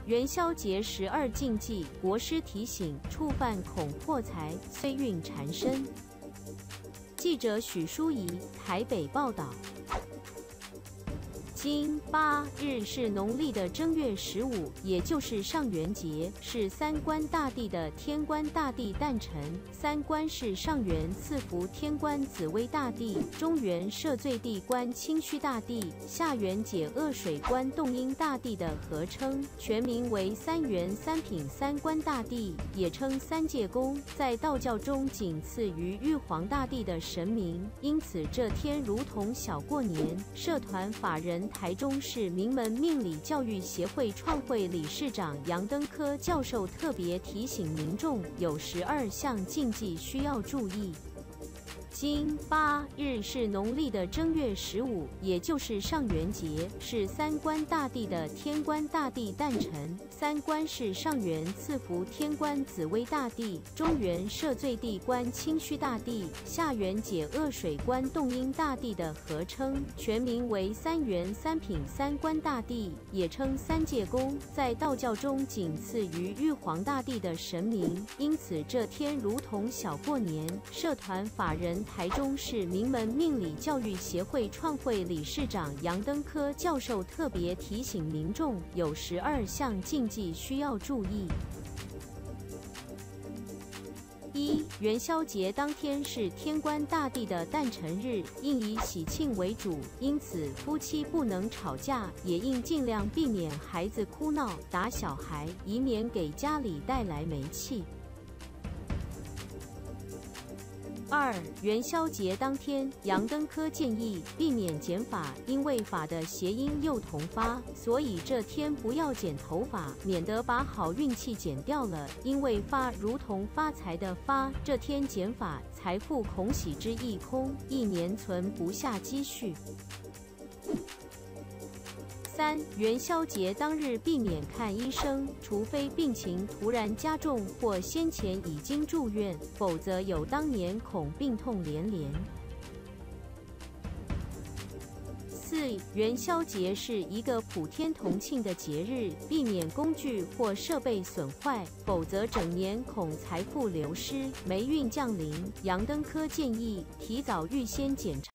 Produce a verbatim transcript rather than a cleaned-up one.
元宵节十二禁忌，国师提醒：触犯恐破财，岁运缠身。记者许淑怡，台北报道。今八日是农历的正月十五，也就是上元节，是三官大帝的天官大帝诞辰。三官是上元赐福天官紫微大帝，中元赦罪地官清虚大帝，下元解厄水官洞阴大帝的合称，全名为三元三品三官大帝，也称三界公，在道教中仅次于玉皇大帝的神明，因此这天如同小过年。社团法人台中市名门命理教育协会创会理事长杨登科教授特别提醒民众，有十二项禁忌需要注意。今八日是农历的正月十五，也就是上元节，是三官大帝的天官大帝诞辰。三官是上元赐福天官紫微大帝，中元赦罪地官清虚大帝，下元解厄水官洞阴大帝的合称，全名为三元三品三官大帝，也称三界公，在道教中仅次于玉皇大帝的神明，因此这天如同小过年。社团法人台中市名门命理教育协会创会理事长杨登科教授特别提醒民众，有十二项禁忌需要注意。一、元宵节当天是天官大帝的诞辰日，应以喜庆为主，因此夫妻不能吵架，也应尽量避免孩子哭闹、打小孩，以免给家里带来霉气。二、元宵节当天，杨登科建议避免剪发，因为发的谐音幼童发，所以这天不要剪头发，免得把好运气剪掉了。因为发如同发财的发，这天剪发，财富恐喜之一空，一年存不下积蓄。三、元宵节当日避免看医生，除非病情突然加重或先前已经住院，否则有当年恐病痛连连。四、元宵节是一个普天同庆的节日，避免工具或设备损坏，否则整年恐财富流失、霉运降临。杨登科建议提早预先检查